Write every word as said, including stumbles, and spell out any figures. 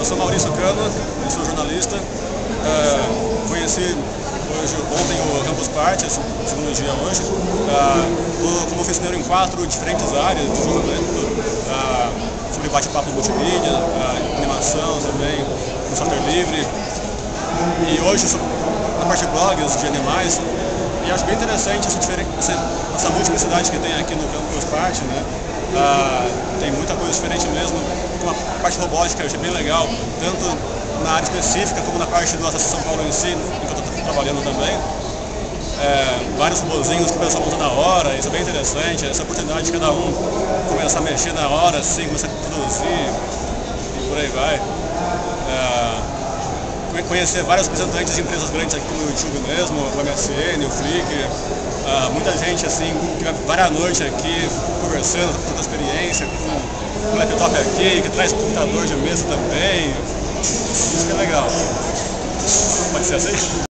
Eu sou Maurício Cano, eu sou jornalista. Uh, conheci hoje, ontem o Campus Party, segundo dia hoje. Uh, como oficineiro em quatro diferentes áreas de julgamento, uh, sobre bate-papo multimídia, uh, animação também, no software livre. E hoje, sobre, na parte de blogs, de animais. E acho bem interessante essa, essa, essa multiplicidade que tem aqui no Campus Party, né? Uh, tem muita coisa diferente mesmo. A parte robótica eu achei bem legal, tanto na área específica como na parte do Atlas São Paulo em si, em que eu estou trabalhando também. É, vários robozinhos que o pessoal monta na hora, isso é bem interessante, essa oportunidade de cada um começar a mexer na hora, assim, começar a produzir e por aí vai. É, conhecer vários representantes de empresas grandes aqui como o YouTube mesmo, o M S N, o Flickr, uh, muita gente assim, que vai várias noites aqui conversando, com toda a experiência, com o laptop aqui, que traz computador de mesa também. Isso que é legal. Pode ser assim?